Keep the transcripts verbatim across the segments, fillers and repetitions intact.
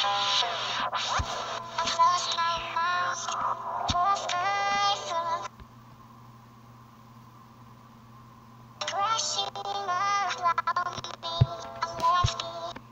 I've lost my mind, lost my soul, crashing around me. I'm left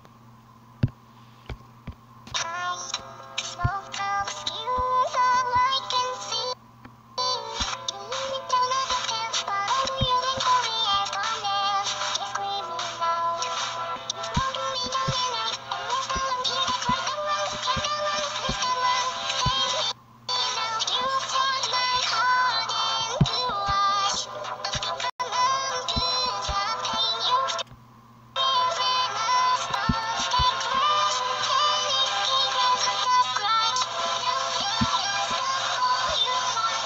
behind. Smoke obscures all I can see. You lead me down another path, but I know you ain't for the air. Come there, keep screaming out. You floating me down the night, and we're still in here. Across the world, can't go on, please come on, save me now. You turned my heart into ash. I've become numb to the pain you've driven us past. They crash, can't escape as I just scratch. Now you're all you want.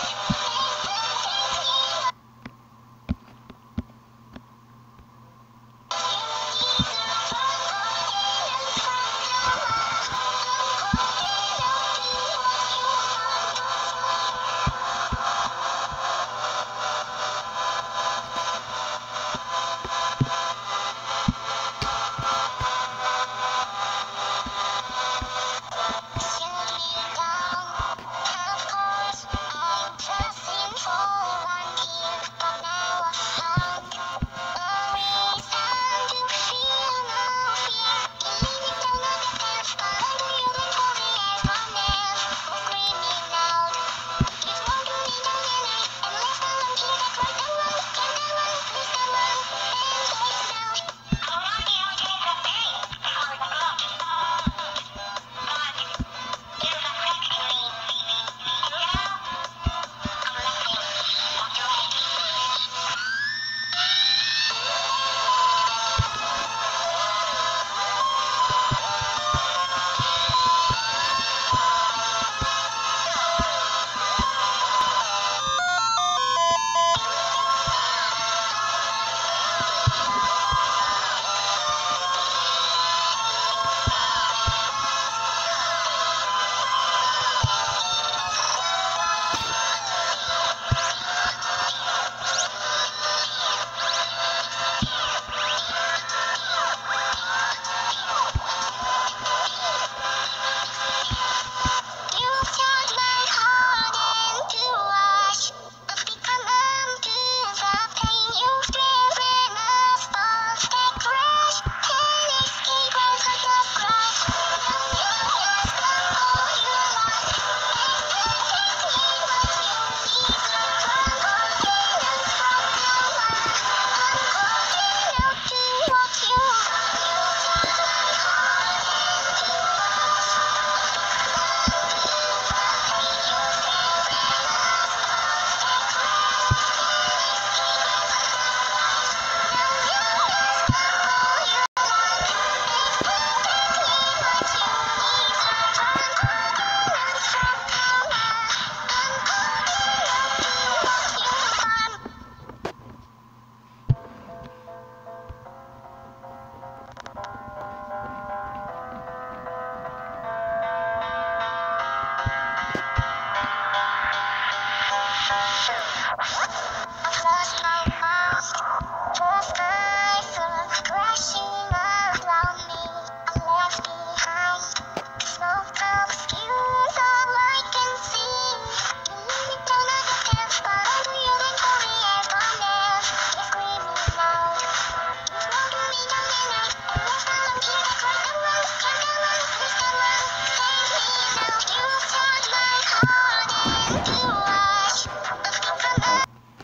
I've lost my mind, lost my soul, crashing around me. I'm left behind. Smoke obscures all I can see. You lead me down another path, but I know you ain't for the air. Come there, keep screaming out. You floating me down the night, and we're still in here. Across the world, can't go on, please come on, save me now. You turned my heart into ash. I've become numb.